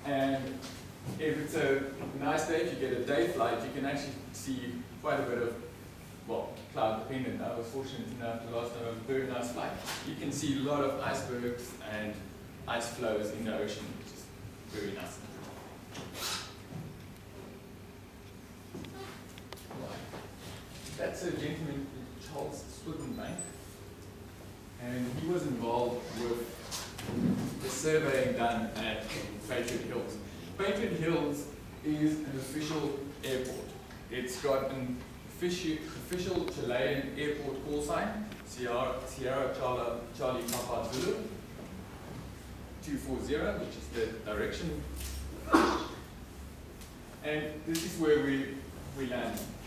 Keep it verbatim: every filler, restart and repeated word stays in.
And if it's a nice day, if you get a day flight, you can actually see quite a bit of, well, cloud dependent. I was fortunate enough to last time have a very nice flight. You can see a lot of icebergs and ice flows in the ocean, which is very nice. That's a gentleman, Charles Swittenbank, and he was involved with the surveying done at Patriot Hills. Patriot Hills is an official airport. It's got an official, official Chilean airport call sign, Sierra, Sierra Charlie, Charlie Papa Zulu, two four zero, which is the direction. And this is where we, we land.